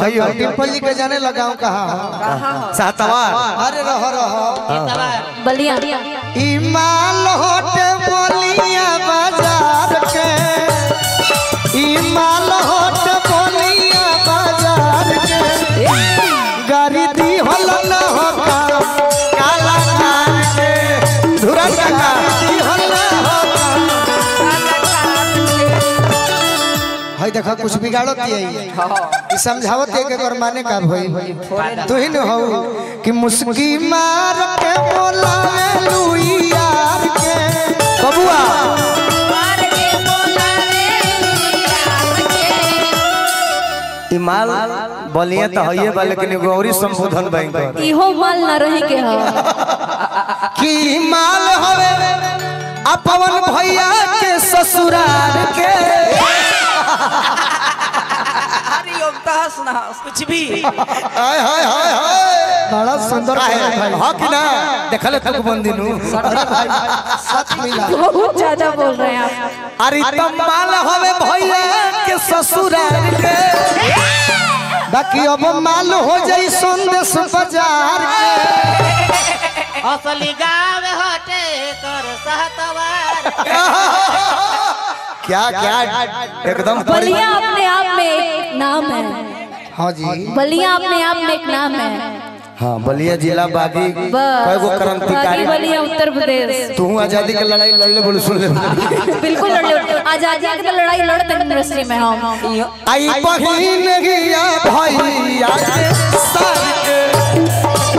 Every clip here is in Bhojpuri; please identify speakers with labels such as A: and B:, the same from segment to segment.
A: बताइए
B: डिम्पल जी के जाने लगाऊं कहाँ
A: सातवार।
B: अरे रहो
C: बलिया
B: इमाल होटे बोलिया बाजार के इमाल होटे बोलिया बाजार के गाड़ी दी होल न हो काला कार के
A: धुरन का
B: गाड़ी दी होल न हो भाई देखा कुछ बिगाड़त है समझावत है के कर माने का भाई तू ही न हो कि मुस्की मार के बोला लुइयार के
A: बबुआ इमाल बोलिए तो है बा लेकिन गौरी संबोधन बैंक
C: इहो माल न रही के हो
B: कि माल हवे अपन भैया के ससुराल के
D: कुछ भी
B: हाय हाय हाय हाय बड़ा सुंदर है
A: हां कि ना देखले तक बंदिनु
B: सच मिला
C: बहुत ज्यादा बोल रहे हैं आप।
A: अरे
B: माल हवे भैया के ससुराल के बाकी अब माल हो जाई संदेश बाजार के
D: असली गाँव हटे कर सहतवार
A: क्या क्या एकदम
C: बलिया अपने आप में एक नाम है।
B: हाँ जी
C: बलिया अपने आप में एक नाम है।
A: हाँ बलिया जिला बागी कई गो
C: बागी
A: क्रांतिकारी
C: बलिया उत्तर प्रदेश।
A: तू आजादी के लड़ाई लड़ले बोल सुन ले
C: बिल्कुल लड़ आजादी की तो लड़ाई लड़ते यूनिवर्सिटी में हम
B: आई बहिन गिया भैया के साथ के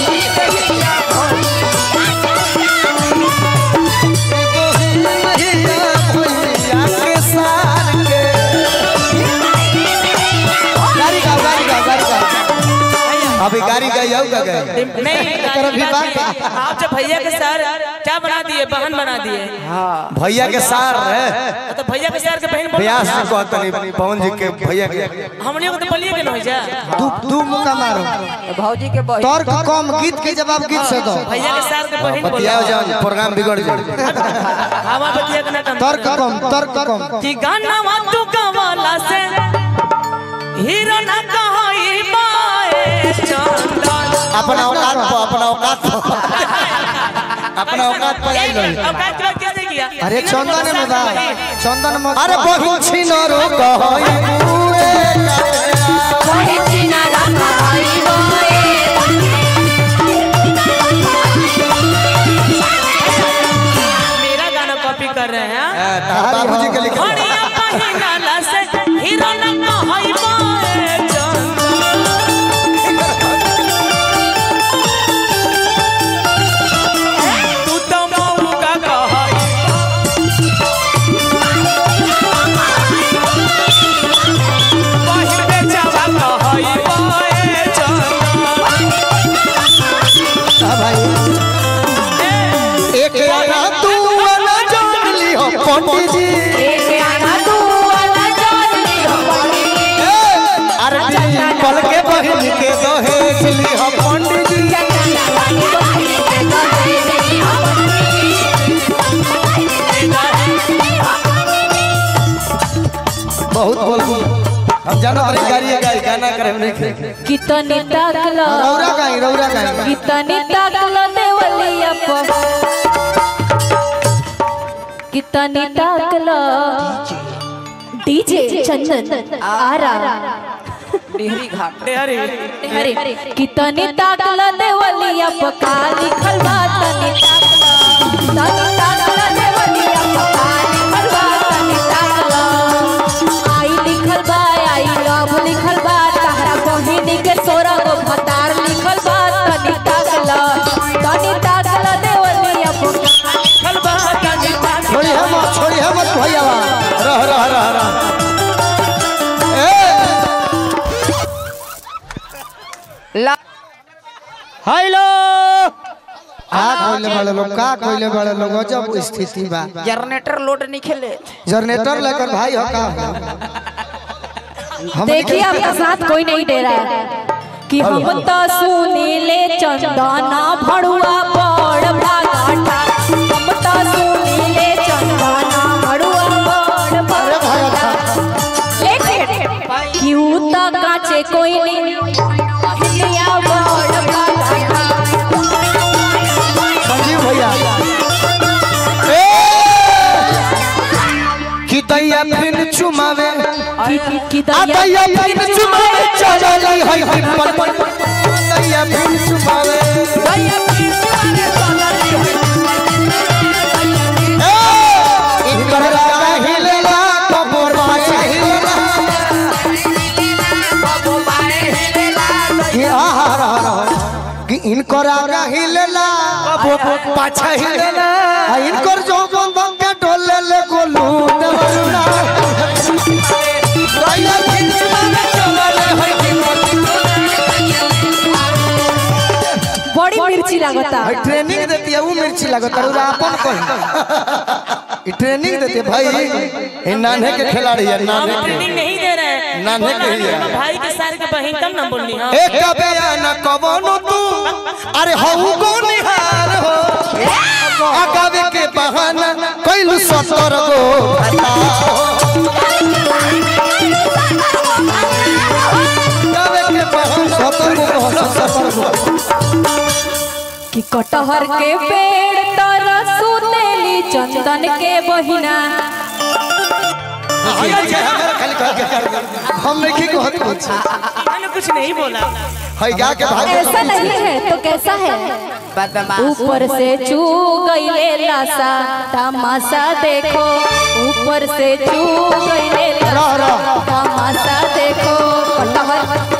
A: अभी गाड़ी गई हो का गए
D: नहीं आप जब भैया के सर क्या बना दिए बहन बना दिए
A: भैया के सार है
D: तो भैया के सर के बहन बोल
A: ब्यास से कहता नहीं पवन जी के भैया के
D: हमने को तो बलिए के नहीं जा
B: दू मुका मारो
D: भौजी के बहन
B: तर्क कम गीत के जवाब गीत से दो
D: भैया के सर के बहन बोल
A: बतियाओ जाओ प्रोग्राम बिगड़ जाए
D: हवा बतिया के ना
B: तर्क कम
D: कि गाना वातु कवाला से हीरो ना कहई बाए चंदन
A: अपना औकात पर आई गई
D: औकात बात कैसे किया
B: अरे चंदन में बा चंदन में
A: अरे बहुत छिनरो कहई
D: मेरा गाना कॉपी कर रहे हैं
A: बाबूजी के लिखे
D: हरिया पहिनाला से हीरो ना कहई बाए चंदन तू तो मऊ का कहई पहिर बेचावा कहई बाए चंदन
B: भाई एक आना तू आना जान ली हो पंडित जी
A: अरे पल के बहन के दहेज ली हो पंडित जी बहुत बोल हम जानो अरे गाड़ी गाना करे नहीं
C: कितनी ताकला
B: रौरा गाई
C: कितनी ताकला देवलिया पर कितनी ताकला डीजे चंदन आरा
D: डेहरी घाट डेहरी
C: अरे कितनी ताकला देवलिया पर का लिखल बा तनी ताकला देवलिया पर का लिखल बा तनी ताकला आई लिखल बा आई लव लिखल बा तहरा बहिनी के सोरा गो भतार लिखल बा तनी ताकला देवलिया पर
D: खलबा कानी पानी
B: छोड़ी है मत भैया
A: रह
D: हेलो
B: का कोइले बड़े लोग जब स्थिति बा
D: जनरेटर लोड नहीं खेले
B: जनरेटर लेकर भाई हो का
C: देखिए आपका साथ कोई नहीं दे रहा है कि हम तो सुनीले चंदना भड़ुआ बड़ भागाटा हम तो सुनीले चंदना भड़ुआ बड़ भागाटा लेकिन क्यों तो काचे कोई कोई नहीं हिलिया बड़ बाघा
B: संजीव भैया कि दैया फिर चुमावे
C: की
B: दैया फिर चुमावे चल है पर दैया फिर चुमावे इनकर रागा हिलेला कबोर पाछा हिलेला कि कि इनकर रागा हिलेला कबोर पाछा हिलेला इनकर जो बंदम के डोले ले गोलू देवरुना दैया फिर चुमावे चल है
C: बड़ी मिर्ची लागता
B: ट्रेनिंग देती है वो मिर्ची लगता है अपन कहीं ट्रेनिंग देती है भाई ये नाने के खिलाड़ी है नाने के
D: ट्रेनिंग नहीं दे रहे हैं
B: नाने के ही है
D: भाई के सार के बहिन तब ना बोलनी हां
B: एक बयान कबनो तू अरे हऊ को निहार हो आगावे के बहाना कइलु 17 गो आगावे के बहाना 17 गो
C: कि कटहर के पेड़ तर सुतेली चंदन के बहिना
B: हम नहीं की कहत कुछ
D: मैंने कुछ नहीं बोला
B: है गा के भाग
C: ऐसा नहीं है तो कैसा है ऊपर से चू गईले लासा तमाशा देखो ऊपर से चू गईले लासा तमाशा देखो कटहर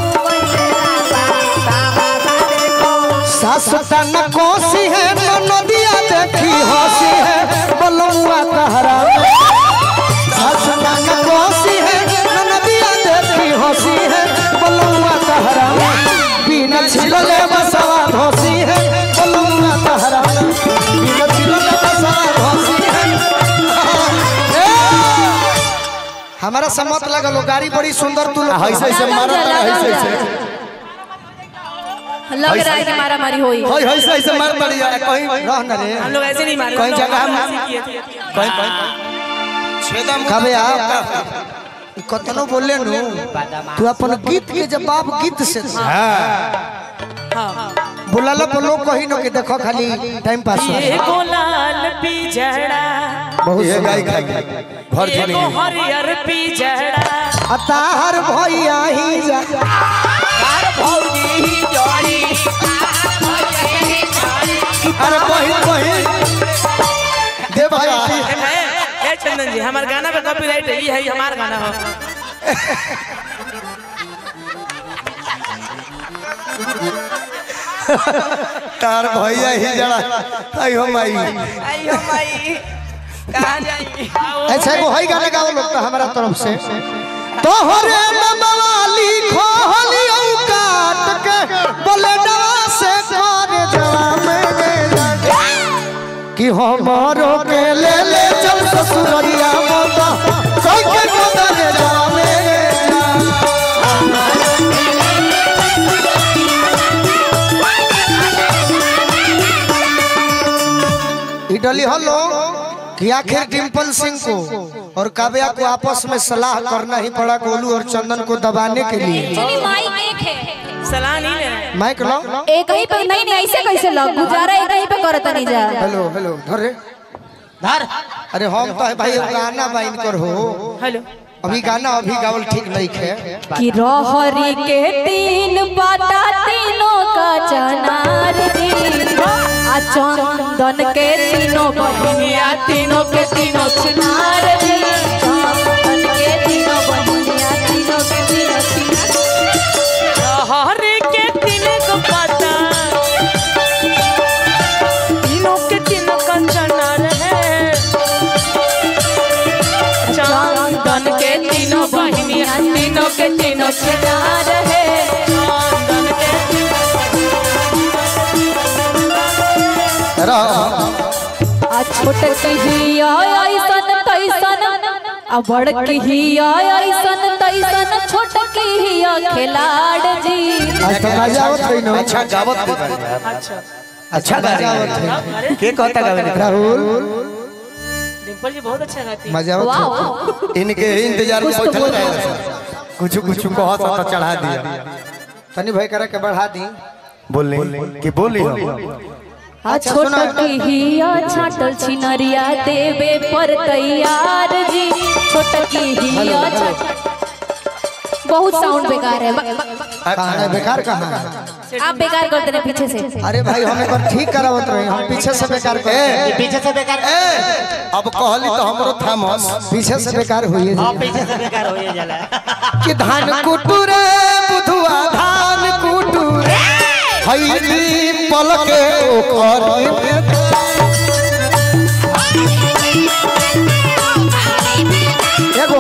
B: सासुतन कोसी है नदिया देखी हंसी है बलुआ कहरा सासुतन कोसी है नदिया देखी हंसी है बलुआ कहरा बिना छिलले बसवा धोसी है बलुआ कहरा बिना छिलले बसवा धोसी है हमारा समत लगलो गाड़ी बड़ी सुंदर तू लोग ऐसे ऐसे मारा ऐसे
C: लग रहा है कि मारा मारी होई
B: होय ऐसे ऐसे मार पड़ी है कहीं रह न रे
D: हम लोग ऐसे नहीं मारे
B: कहीं जगह हम कहीं छेदम कबे आ कतनो बोले नु तू अपन गीत के जवाब गीत से हां बुलाला पर लोग कहीं न के देखो खाली टाइम पास हो
D: ये गोलाल पिजड़ा
B: बहुत ये गाय खाई भर
D: ये
B: जिंदगी
D: हरियर पिजड़ा
B: अताहर भैया ही जा
D: तार भौजी ही जोड़ी
B: अरे बहिन बहिन दे भाई
D: ए चंदन जी हमारे गाना पे कॉपीराइट है ये है हमारा गाना हो
B: तार भैया ही जड़ा आइयो माई
D: कहां जाई
B: अच्छा वो है गाना गाओ लोग तो हमारा तरफ से तोहरे नमवाली खोली औकात के बलडा से कर जवा में कि हमारो के ले ले चल ससुरिया मोता कोई के मोता ले जवा में इडली हलो कि आखिर डिम्पल सिंह को और काव्या को आपस में सलाह करना ही पड़ा गोलू और चंदन को दबाने के लिए
C: एक्चुअली माइक एक है
D: सलाह नहीं लेना
B: माइक लो
C: एक ही पे नहीं नहीं ऐसे कैसे लग गुजारा एक ही पे करत नहीं जा
B: हेलो हेलो धर रे धर अरे हम तो है भाई गाना बाइन कर हो
D: हेलो
B: अभी गाना अभी गावल ठीक नहीं है
C: कि रोहरी के तीन पाता तीनों का चनार दी आ चंदन के तीनों बहिनिया तीनों के तीनों चनार दी चंदन के तीनों बहिनिया तीनों के तीनों
D: हर के तीन को पता तीनों के तीनों का चनार है
C: चंदन के तीनों बहिनिया तीनों के तीनों चनार है
D: चंदन के
B: रहा
C: आ छोट की ऐसन तैसन आ बड़ की ऐसन तैसन छोट की खिलाड़ जी
B: आज तो मजा आवत है ना
A: अच्छा गावत भी बानी।
D: अच्छा
A: अच्छा
B: मजा आवत
A: गावत
B: है
A: के कहता गावे
B: राहुल
D: डिम्पल जी बहुत अच्छा गाती है
B: मजा आवत
C: वाह
B: है
C: वाह
A: इनके इंतजार में
C: कुछ तो
A: बैठल
C: बोल
A: रहे
C: रहे
A: हैं। कुछ कुछ कहो तो चढ़ा दिया।
B: तनी भाई करा के बढ़ा दी।
A: बोले कि बोली
C: छोटकी हिया छाटल छिनरिया देवे पर तैयार जी। छोटकी हिया बहुत साउंड बेकार है।
B: कहाँ बेकार कहाँ है?
C: आप बेकार करते रहे पीछे से।
B: अरे भाई हम एक बार ठीक करावत रहे, हम पीछे से बेकार कर
E: पीछे से बेकार
A: अब कहली तो हमरो थामस
B: पीछे से बेकार हुई है।
E: पीछे से बेकार हो जाला
B: कि धान कुटुरे बुधुआ धान कुटुरे हईली पलके ओखरी में एगो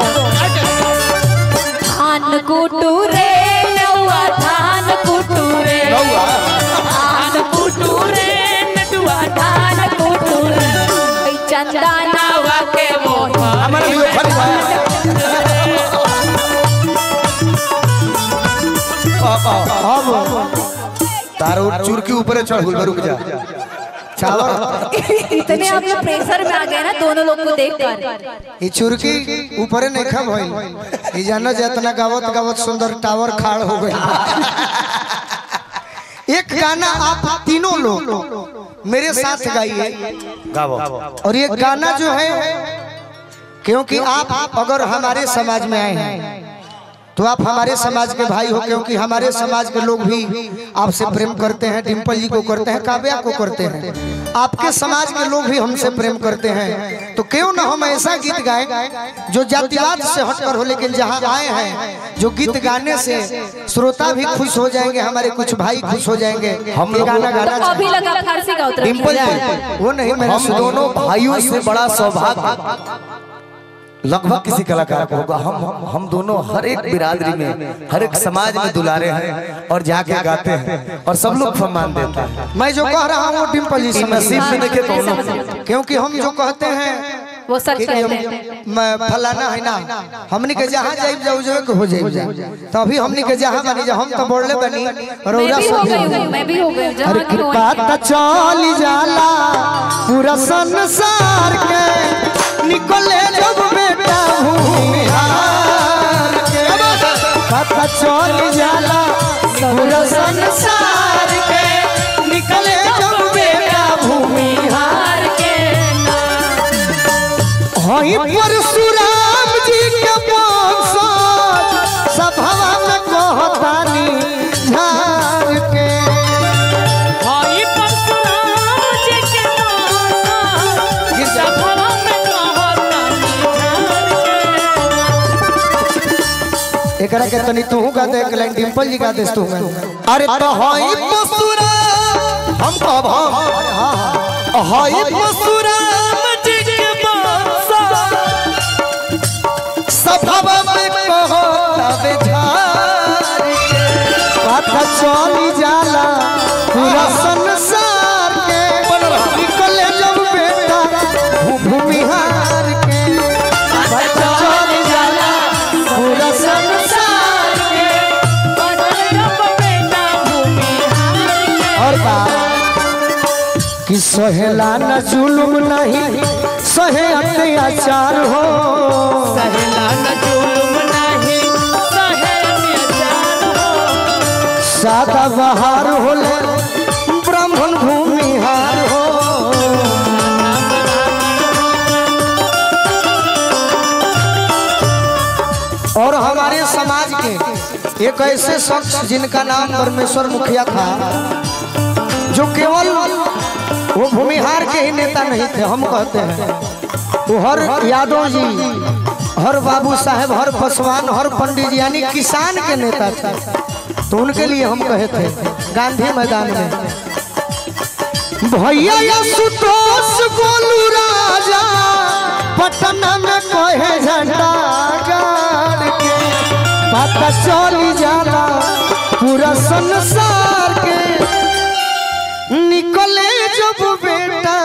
C: धान कुटुरे नौआ धान कुटुरे धान कुटुरे नटुआ धान कुटुरे चंदा नावा के मोह
A: हमारा भी ओखरी
B: अब
A: तारो चुरकी ऊपर चढ़ रुक जा।
B: चावल
C: इतने आप लोग प्रेशर में आ गए ना दोनों लोग को देखकर।
B: ये चुरकी ऊपरे नहीं खा भाई, ये जाना जितना गावत गावत सुंदर टावर खाड़ हो गई। एक गाना आप तीनों लोग मेरे साथ गाइए
A: गावो।
B: और ये गाना जो है, क्योंकि आप अगर हमारे समाज में आए हैं तो आप हमारे समाज के भाई हो, क्योंकि हमारे समाज के लोग भी आपसे प्रेम करते हैं। डिम्पल जी को करते हैं, काव्या को करते हैं, आपके समाज के लोग भी हमसे प्रेम करते हैं। तो क्यों ना हम ऐसा गीत गाएं जो जातिवाद से हटकर हो, लेकिन जहां आए हैं जो गीत गाने से श्रोता भी खुश हो जाएंगे, हमारे कुछ भाई खुश हो जाएंगे। हम ये गाना गाना
C: तो अभी लगा फारसी का उतरा
A: डिम्पल जी
B: वो नहीं, मेरा
A: हम दोनों भाइयों से बड़ा सौभाग्य लगभग किसी कलाकार को होगा। हम दोनों हर एक बिरादरी में, हर एक समाज में दुलारे हैं और जाके गाते हैं और सब लोग सम्मान देते हैं।
B: मैं जो कह रहा हूँ वो डिम्पल जी
A: नसीब में देखे तो
B: क्योंकि हम जो कहते हैं
C: वो सच
B: कि
C: कहते हैं।
B: मैं फलाना है ना, हमनी के जहाँ जाइब जाऊ जो हो जाइब जा, तो अभी हमनी के जहाँ बनी जा, हम तो बोलले बनी रौरा सब
C: मैं भी हो गई
B: अरे
C: जहाँ की
B: कृपा त चल जाला पूरा संसार के निकले जब बेटा भूमिहार के। पता चल जाला पूरा संसार के निकले जब बेटा भूमिहार के। हई परशुराम जी के वंशज सभा में कहतानी झार के।
D: भाई परशुराम जी के सभा में
B: एकरा के तनी तू गा दे, एक लाइन डिम्पल जी गा दे तू। अरे तो हई परशुराम हम कहब हई परशुराम
D: जी के
B: सभा में कहतावे झार के। पता चली जाला पूरा संसार के निकले जब बेटा भूमिहार के। पता चली जाला पूरा संसार के। और बात कि सहेला न जुलुम नहीं सहे अत्याचार हो।
D: सहेला न जुल्म नहीं सहे अत्याचार हो।
B: सादा बहार होले ब्राह्मण भूमिहार हो। और हमारे समाज के एक ऐसे शख्स जिनका नाम परमेश्वर मुखिया था, जो केवल वो भूमिहार के ही नेता नहीं थे, हम कहते हैं वो हर यादव जी, हर बाबू साहेब, हर पासवान, हर पंडित जी यानी किसान के नेता थे। तो उनके लिए हम कहे थे गांधी मैदान में, भैया सुतोष गोलू राजा पटना में कहे झंडा गाड़ के। पता चली जाला पूरा संसार के निकले जब बेटा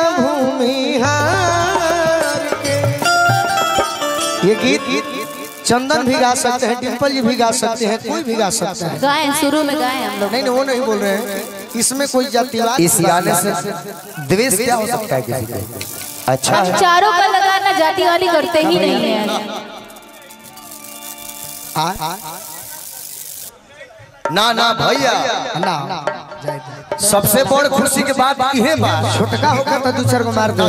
B: भूमिहार के। ये गीत चंदन भी गा सकते हैं, डिम्पल जी भी गा सकते हैं, कोई भी गा सकता है।
C: गाएं शुरू में गाएं हम लोग।
B: नहीं वो नहीं बोल रहे हैं, इसमें कोई जातिवाद
A: इस गाने से द्वेष क्या हो सकता है किसी को? अच्छा
C: हम चारों का लगाना जाति वाली करते ही नहीं है।
A: ना ना भैया
B: ना जाए दे।
A: सबसे बड़ खुशी के बात इहे बा।
B: छोटका होकर तो 2-4 को मार दो।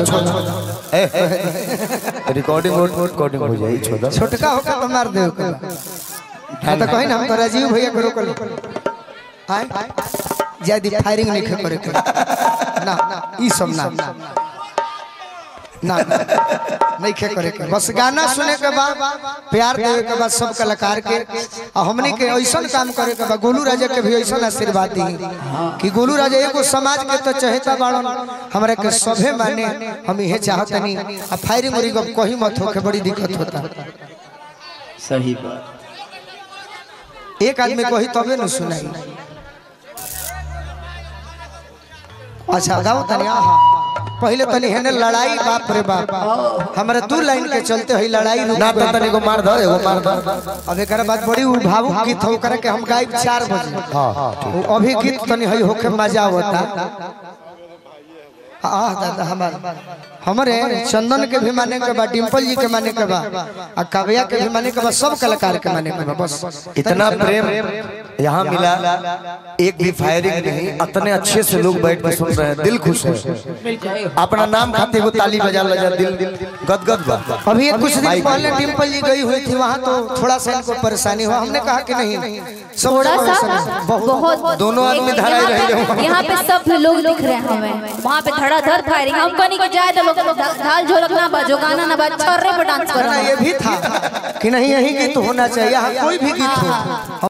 A: रिकॉर्डिंग हो जाए छोड़।
B: छोटका होकर तो मार दे। तो कहीं ना हम तो राजीव भैया को रोक लो। आए ज्यादा फायरिंग नहीं करे ना ई सब ना नहीं करे बस गाना सुने के बाद प्यार देवे के बाद सब कलाकार के हमने के ऐसा काम करे के बाद गोलू राजा के भी ऐसा आशीर्वाद दी कि गोलू राजा एगो समाज के तो चहेता बाड़न हमरा के सभे माने हम यह चाहतनी आ फायरिंग उरी कहीं मत होके बड़ी दिक्कत होता।
E: सही बात।
B: एक आदमी को ही तबे न सुनाई। अच्छा गाओ तनी पहले तनी हेने लड़ाई बाप रे बाप हमारे 2 लाइन के चलते है लड़ाई
A: ना तो तनी को मार दो एगो मार दो।
B: अब एक बाद बड़ी भावुक गीत हो करे के हम गायब 4 बजे। हां अभी गीत तनी है होके मजा होता। दादा हमारे चंदन के भी माने के बाद डिम्पल जी के माने के बाद और काव्या के भी माने के बाद सब कलाकार के माने के बाद बस
A: इतना प्रेम यहाँ मिला। एक भी फायरिंग नहीं, इतने अच्छे से लोग बैठ कर सुन रहे हैं, दिल खुश है। अपना नाम खाते को ताली बजा लगा दिल गदगद बा।
B: अभी कुछ दिन पहले डिम्पल जी गई हुई थी वहाँ तो थोड़ा सा इनको परेशानी हुआ। हमने कहा कि नहीं
C: थोड़ा सा बहुत
A: दोनों आदमी धराए रहे।
C: यहाँ पे सब लोग दिख रहे हैं हमें, वहाँ पे धड़ाधड़ फायरिंग। हम कहीं को जाए तो लोग ढाल ढोलक ना बाजो गाना ना बाजो छर्रे पे डांस करना।
B: ये भी था कि नहीं यही गीत होना चाहिए, कोई भी गीत हो।